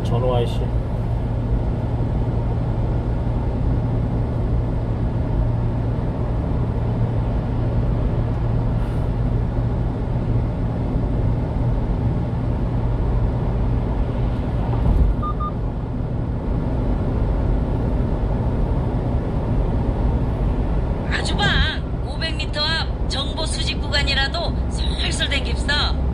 전호 IC. 아주 봐. 500m 앞 정보 수집 구간이라도 설설 댕깁서.